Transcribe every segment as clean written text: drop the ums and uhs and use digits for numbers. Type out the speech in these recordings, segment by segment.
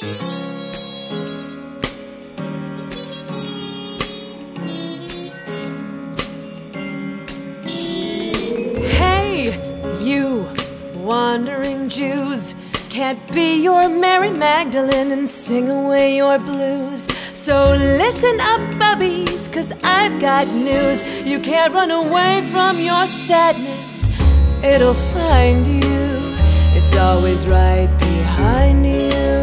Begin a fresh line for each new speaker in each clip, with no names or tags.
Wandering Jews, can't be your Mary Magdalene and sing away your blues. So listen up, bubbies, 'cause I've got news. You can't run away from your sadness, it'll find you. It's always right behind you.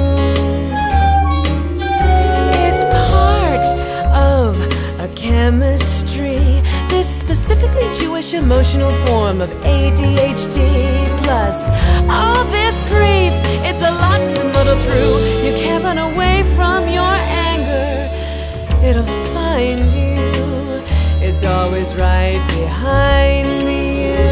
It's part of a chemistry, this specifically Jewish emotional form of ADHD. Plus, all this grief, it's a lot to muddle through. You can't run away from your anger, it'll find you. It's always right behind you.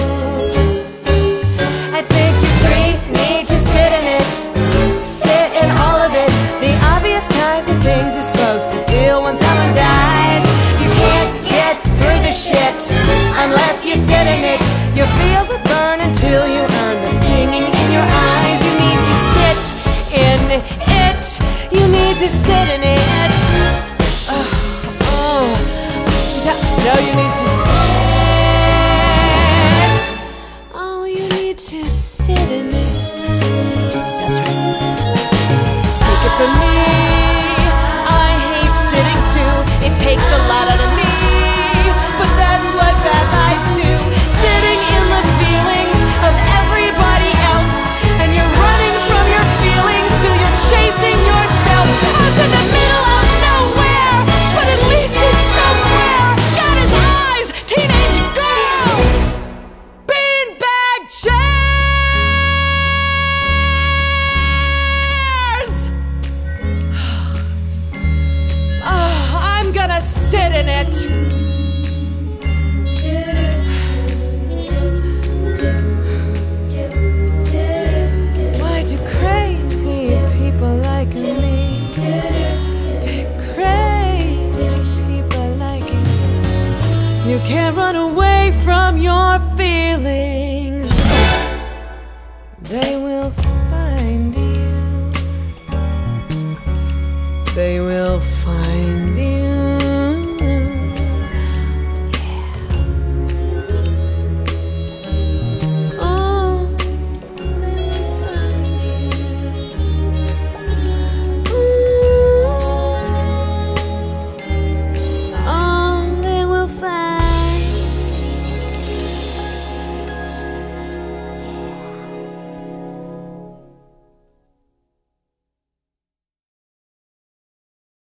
I think you three need to sit in it, sit in all of it. The obvious kinds of things you're supposed to feel when someone dies. You can't get through the shit unless you sit in it. You feel the burn until you earn the stinging in your eyes. You need to sit in it. You need to sit in it. No, you need to sit.